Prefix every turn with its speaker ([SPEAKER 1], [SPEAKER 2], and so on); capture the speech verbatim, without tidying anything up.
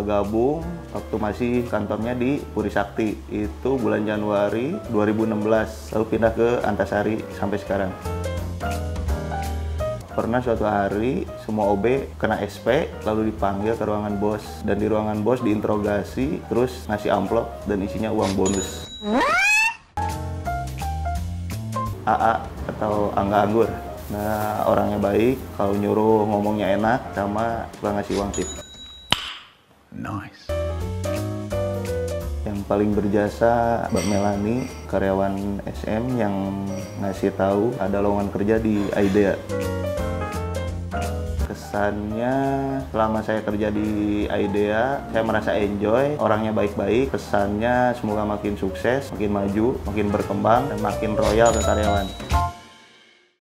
[SPEAKER 1] gabung waktu masih kantornya di Puri Sakti. Itu bulan Januari dua ribu enam belas, lalu pindah ke Antasari sampai sekarang. Pernah suatu hari semua O B kena S P, lalu dipanggil ke ruangan bos. Dan di ruangan bos diinterogasi, terus ngasih amplop dan isinya uang bonus. A A atau Angga Anggur. Nah, orangnya baik, kalau nyuruh ngomongnya enak, sama suka ngasih uang tip.
[SPEAKER 2] Nice.
[SPEAKER 1] Yang paling berjasa Mbak Melani, karyawan S M yang ngasih tahu ada lowongan kerja di Aidea. Kesannya selama saya kerja di Aidea, saya merasa enjoy, orangnya baik-baik. Kesannya semoga makin sukses, makin maju, makin berkembang, dan makin royal ke karyawan.